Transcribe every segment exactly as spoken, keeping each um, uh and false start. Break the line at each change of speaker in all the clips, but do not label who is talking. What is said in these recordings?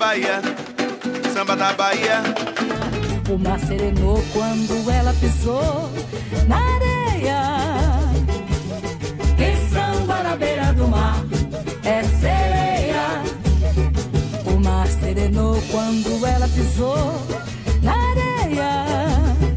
Bahia, samba da Bahia.
O mar serenou quando ela pisou na areia. Quem samba na beira do mar é sereia. O mar serenou quando ela pisou na areia.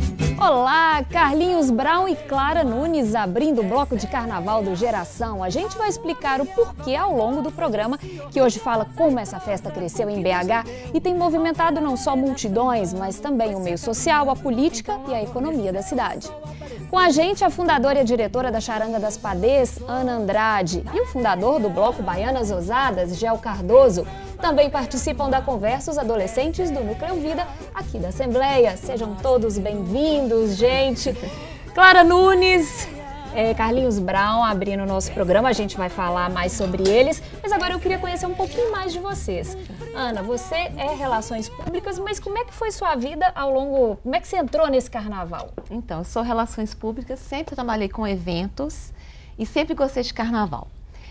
Olá, Carlinhos Brown e Clara Nunes abrindo o bloco de carnaval do Geração. A gente vai explicar o porquê ao longo do programa, que hoje fala como essa festa cresceu em B H e tem movimentado não só multidões, mas também o meio social, a política e a economia da cidade. Com a gente, a fundadora e a diretora da Charanga das Padês, Ana Andrade, e o fundador do bloco Baianas Ousadas, Gel Cardoso. Também participam da conversa os adolescentes do Núcleo Vida, aqui da Assembleia. Sejam todos bem-vindos, gente. Clara Nunes, é, Carlinhos Brown abrindo o nosso programa, a gente vai falar mais sobre eles. Mas agora eu queria conhecer um pouquinho mais de vocês. Ana, você é Relações Públicas, mas como é que foi sua vida ao longo... Como é que você entrou nesse carnaval?
Então, eu sou Relações Públicas, sempre trabalhei com eventos e sempre gostei de carnaval.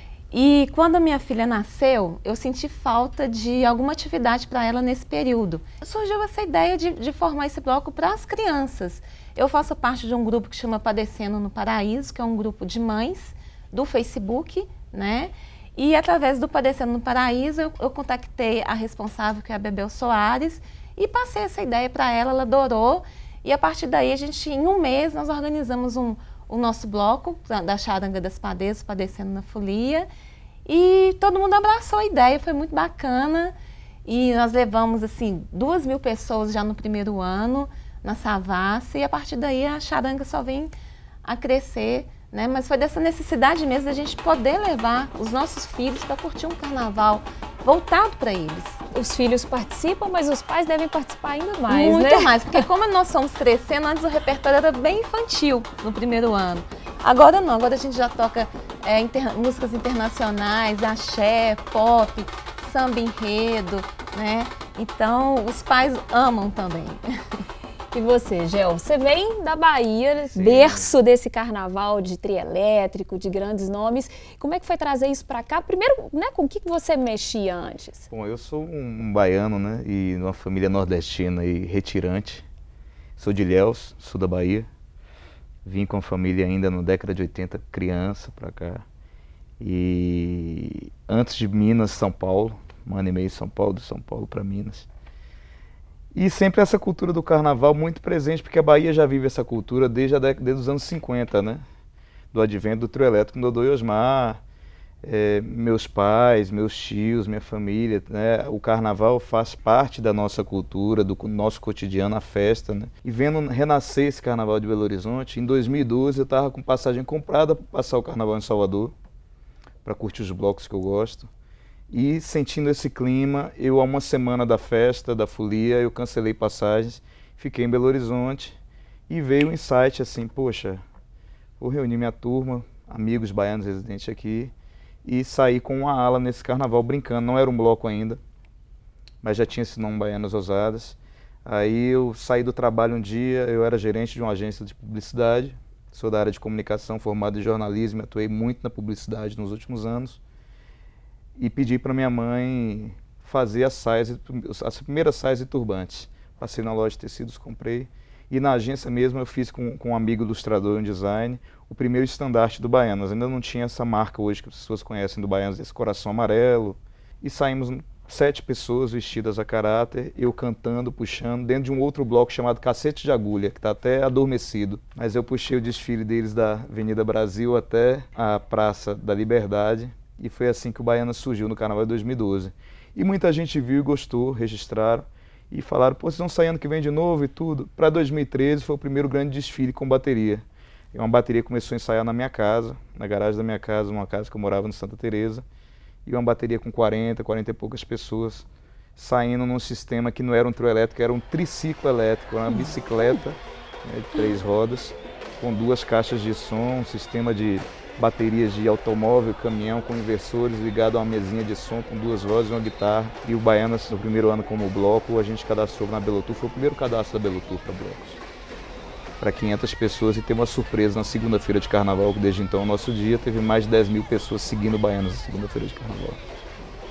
E quando a minha filha nasceu, eu senti falta de alguma atividade para ela nesse período. Surgiu essa ideia de, de formar esse bloco para as crianças. Eu faço parte de um grupo que chama Padecendo no Paraíso, que é um grupo de mães do Facebook, né? E através do Padecendo no Paraíso, eu, eu contactei a responsável, que é a Bebel Soares, e passei essa ideia para ela, ela adorou. E a partir daí, a gente, em um mês, nós organizamos um... o nosso bloco da Charanga das Padês, Padecendo na Folia, e todo mundo abraçou a ideia, foi muito bacana, e nós levamos, assim, duas mil pessoas já no primeiro ano, na Savassi, e a partir daí a Charanga só vem a crescer, né? Mas foi dessa necessidade mesmo da gente poder levar os nossos filhos para curtir um carnaval voltado para eles.
Os filhos participam, mas os pais devem participar ainda mais,
Muito
né?
mais, porque como nós fomos crescendo, antes o repertório era bem infantil no primeiro ano. Agora não, agora a gente já toca é, inter... músicas internacionais, axé, pop, samba enredo, né? Então os pais amam também.
E você, Gel? Você vem da Bahia,
Sim.
berço desse carnaval de trio elétrico, de grandes nomes. Como é que foi trazer isso para cá? Primeiro, né, com o que você mexia antes?
Bom, eu sou um baiano, né, e uma família nordestina e retirante. Sou de Ilhéus, sul da Bahia. Vim com a família ainda na década de oitenta, criança, para cá. E antes de Minas, São Paulo, um ano e meio em São Paulo, de São Paulo para Minas. E sempre essa cultura do carnaval muito presente, porque a Bahia já vive essa cultura desde a década desde os anos cinquenta, né? Do advento do trio elétrico com Dodô e Osmar, é, meus pais, meus tios, minha família, né? O carnaval faz parte da nossa cultura, do nosso cotidiano, a festa, né? E vendo renascer esse carnaval de Belo Horizonte, em dois mil e doze eu estava com passagem comprada para passar o carnaval em Salvador, para curtir os blocos que eu gosto. E sentindo esse clima, eu há uma semana da festa, da folia, eu cancelei passagens, fiquei em Belo Horizonte e veio um insight assim, poxa, vou reunir minha turma, amigos baianos residentes aqui e sair com uma ala nesse carnaval brincando, não era um bloco ainda, mas já tinha esse nome Baianas Ousadas. Aí eu saí do trabalho um dia, eu era gerente de uma agência de publicidade, sou da área de comunicação, formado em jornalismo, atuei muito na publicidade nos últimos anos. E pedi para minha mãe fazer as saias, as primeiras saias e turbantes. Passei na loja de tecidos, comprei. E na agência mesmo eu fiz com, com um amigo ilustrador em design o primeiro estandarte do Baianas. Ainda não tinha essa marca hoje que as pessoas conhecem do Baianas, esse coração amarelo. E saímos sete pessoas vestidas a caráter, eu cantando, puxando, dentro de um outro bloco chamado Cacete de Agulha, que está até adormecido. Mas eu puxei o desfile deles da Avenida Brasil até a Praça da Liberdade. E foi assim que o Baianas surgiu no Carnaval de dois mil e doze. E muita gente viu e gostou, registraram e falaram, pô, vocês vão sair ano que vem de novo e tudo. Para dois mil e treze foi o primeiro grande desfile com bateria. E uma bateria começou a ensaiar na minha casa, na garagem da minha casa, uma casa que eu morava no Santa Teresa. E uma bateria com quarenta, quarenta e poucas pessoas saindo num sistema que não era um trio elétrico, era um triciclo elétrico, uma bicicleta, né, de três rodas, com duas caixas de som, um sistema de baterias de automóvel, caminhão com inversores ligado a uma mesinha de som com duas vozes e uma guitarra. E o Baianas, no primeiro ano como bloco, a gente cadastrou na Belotur, foi o primeiro cadastro da Belotur para blocos. Para quinhentas pessoas e ter uma surpresa na segunda-feira de carnaval, que desde então, o nosso dia, teve mais de dez mil pessoas seguindo o Baianas na segunda-feira de carnaval.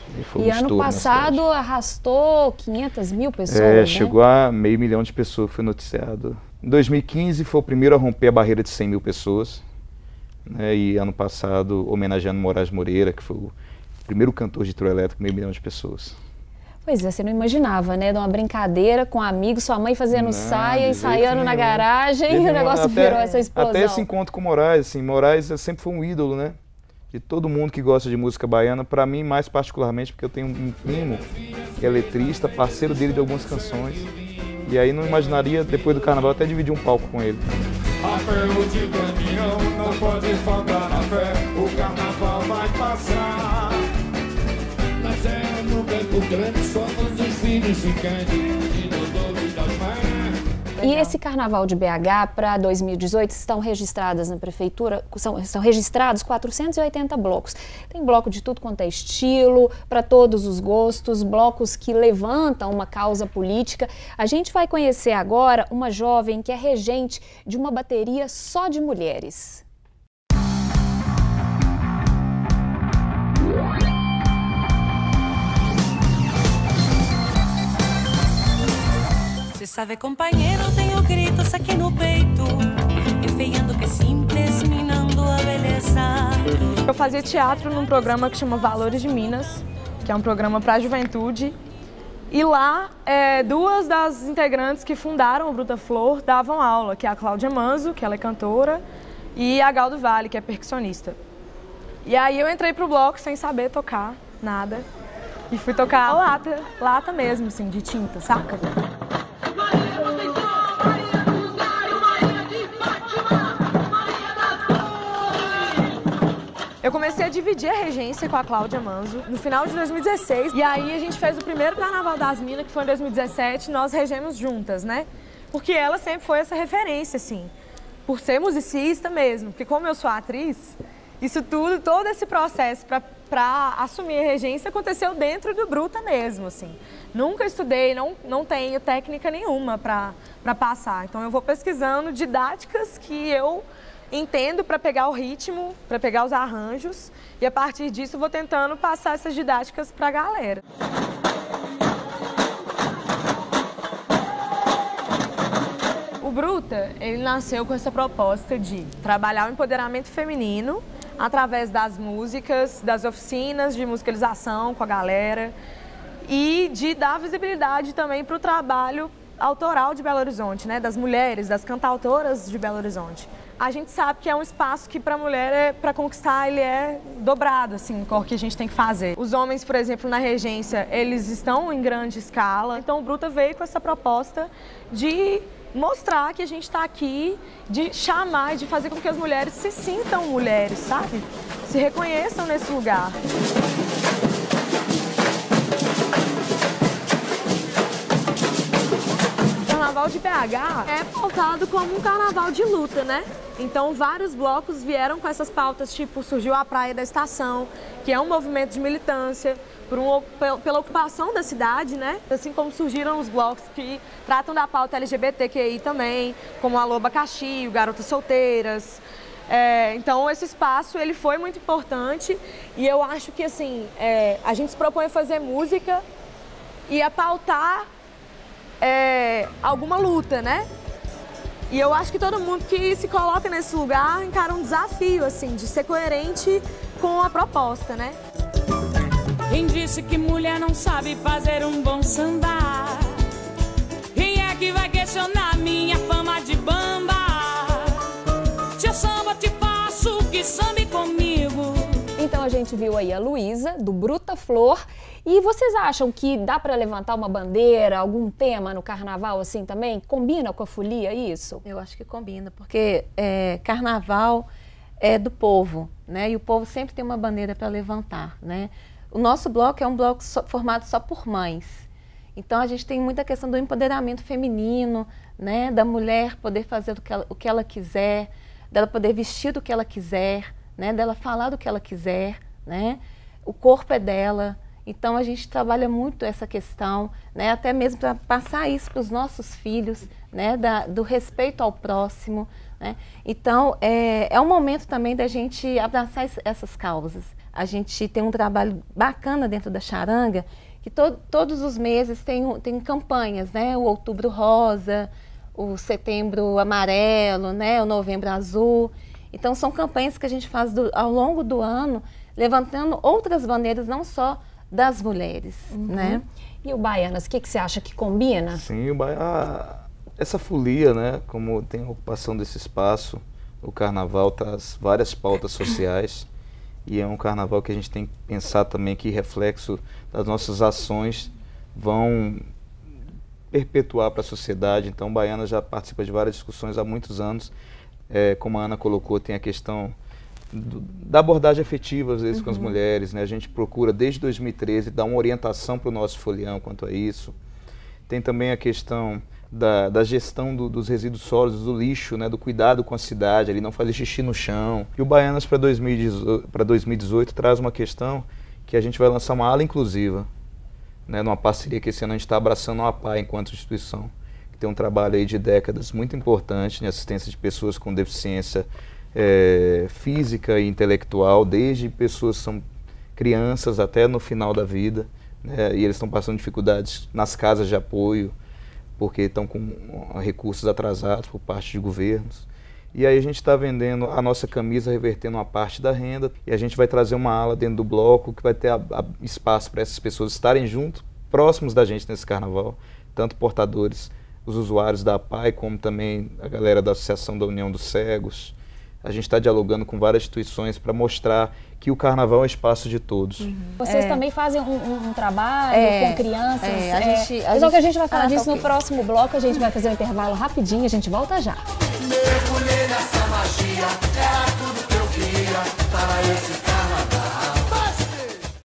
E, foi um
e ano
estouro na
passado
cidade.
arrastou quinhentas mil pessoas,
É,
né?
chegou a meio milhão de pessoas, foi noticiado. Em dois mil e quinze foi o primeiro a romper a barreira de cem mil pessoas. Né, e ano passado, homenageando Moraes Moreira, que foi o primeiro cantor de trio elétrico, meio milhão de pessoas.
Pois é, você não imaginava, né? De uma brincadeira com amigos, sua mãe fazendo
Não,
saia,
de
ensaiando
jeito
na
nenhum.
garagem,
Teve
e o
uma-
negócio
até-
virou essa explosão.
Até esse encontro com o Moraes, assim, Moraes sempre foi um ídolo, né? De todo mundo que gosta de música baiana, para mim mais particularmente, porque eu tenho um primo que é letrista, parceiro dele de algumas canções. E aí não imaginaria, depois do carnaval, até dividir um palco com ele.
Apelo de caminhão, não pode faltar na fé, o carnaval vai passar. Nós é no Campo Grande, somos os filhos de Cândido e Doutor das Mães.
E esse carnaval de B H para dois mil e dezoito estão registradas na prefeitura, são, são registrados quatrocentos e oitenta blocos. Tem bloco de tudo quanto é estilo, para todos os gostos, blocos que levantam uma causa política. A gente vai conhecer agora uma jovem que é regente de uma bateria só de mulheres.
Se sabe, companheiro, tenho gritos aqui no peito, enfeiando que simples, minando a beleza.
Eu fazia teatro num programa que chama Valores de Minas, que é um programa para a juventude. E lá, é, duas das integrantes que fundaram o Bruta Flor davam aula, que é a Cláudia Manzo, que ela é cantora, e a Gal do Vale, que é percussionista. E aí eu entrei pro bloco sem saber tocar nada, e fui tocar lata, lata mesmo, assim, de tinta, saca? Eu comecei a dividir a regência com a Cláudia Manzo no final de dois mil e dezesseis. E aí a gente fez o primeiro Carnaval das Minas, que foi em dois mil e dezessete, nós regemos juntas, né? Porque ela sempre foi essa referência, assim, por ser musicista mesmo. Porque como eu sou atriz, isso tudo, todo esse processo para assumir a regência aconteceu dentro do Bruta mesmo, assim. Nunca estudei, não, não tenho técnica nenhuma para passar. Então eu vou pesquisando didáticas que eu entendo para pegar o ritmo, para pegar os arranjos, e a partir disso eu vou tentando passar essas didáticas para a galera. O Bruta, ele nasceu com essa proposta de trabalhar o empoderamento feminino através das músicas, das oficinas de musicalização com a galera e de dar visibilidade também para o trabalho autoral de Belo Horizonte, né, das mulheres, das cantautoras de Belo Horizonte. A gente sabe que é um espaço que para a mulher, é, para conquistar, ele é dobrado, assim, o que a gente tem que fazer. Os homens, por exemplo, na regência, eles estão em grande escala, então o Bruta veio com essa proposta de mostrar que a gente está aqui, de chamar e de fazer com que as mulheres se sintam mulheres, sabe? Se reconheçam nesse lugar. O Carnaval de B H é pautado como um carnaval de luta, né? Então vários blocos vieram com essas pautas, tipo surgiu a Praia da Estação, que é um movimento de militância por um, pela ocupação da cidade, né? Assim como surgiram os blocos que tratam da pauta L G B T Q I também, como a Alô Abacaxi, o Garotas Solteiras. É, então esse espaço ele foi muito importante e eu acho que assim, é, a gente se propõe a fazer música e a pautar é, alguma luta, né? E eu acho que todo mundo que se coloca nesse lugar encara um desafio, assim, de ser coerente com a proposta, né?
Quem disse que mulher não sabe fazer um bom samba? Quem é que vai questionar minha fama de bamba? Se eu samba te faço, que sambe comigo.
Então a gente viu aí a Luísa, do Bruta Flor. E vocês acham que dá para levantar uma bandeira, algum tema no carnaval assim também? Combina com a folia isso?
Eu acho que combina, porque é, carnaval é do povo, né? E o povo sempre tem uma bandeira para levantar, né? O nosso bloco é um bloco só, formado só por mães. Então a gente tem muita questão do empoderamento feminino, né? Da mulher poder fazer o que ela, o que ela quiser, dela poder vestir do que ela quiser, né? Dela falar do que ela quiser, né? O corpo é dela. Então a gente trabalha muito essa questão, né, até mesmo para passar isso para os nossos filhos, né, da, do respeito ao próximo, né? Então é, é um momento também da gente abraçar essas causas. a gente tem um trabalho bacana dentro da charanga, que to, todos os meses tem, tem campanhas, né? O Outubro Rosa, o Setembro Amarelo, né? O Novembro Azul. Então, são campanhas que a gente faz do, ao longo do ano, levantando outras bandeiras, não só das mulheres, uhum. né?
E o Baianas, o que, que você acha que combina?
Sim, o Baianas, essa folia, né? Como tem a ocupação desse espaço, o carnaval traz várias pautas sociais e é um carnaval que a gente tem que pensar também que reflexo das nossas ações vão perpetuar para a sociedade. Então, o Baianas já participa de várias discussões há muitos anos. É, como a Ana colocou, tem a questão do, da abordagem afetiva, às vezes, uhum. com as mulheres, né? A gente procura, desde dois mil e treze, dar uma orientação para o nosso folião quanto a isso. Tem também a questão da, da gestão do, dos resíduos sólidos, do lixo, né? Do cuidado com a cidade, ali não fazer xixi no chão. E o Baianas para dois mil e dezoito traz uma questão que a gente vai lançar uma ala inclusiva, né? Numa parceria que esse ano a gente está abraçando a APAI enquanto instituição. Tem um trabalho aí de décadas muito importante em assistência de pessoas com deficiência é, física e intelectual, desde pessoas que são crianças até no final da vida, né? E eles estão passando dificuldades nas casas de apoio, porque estão com recursos atrasados por parte de governos. E aí a gente está vendendo a nossa camisa, revertendo uma parte da renda, e a gente vai trazer uma ala dentro do bloco que vai ter a, a espaço para essas pessoas estarem juntos, próximos da gente nesse carnaval, tanto portadores, os usuários da APAI, como também a galera da Associação da União dos Cegos. A gente está dialogando com várias instituições para mostrar que o carnaval é espaço de todos.
Uhum. Vocês é. também fazem um, um, um trabalho é. com crianças?
É. A
é.
gente, a
Mas
gente...
que a gente vai falar
ah,
disso
tá
no
okay.
próximo bloco, a gente vai fazer um intervalo rapidinho, a gente volta já.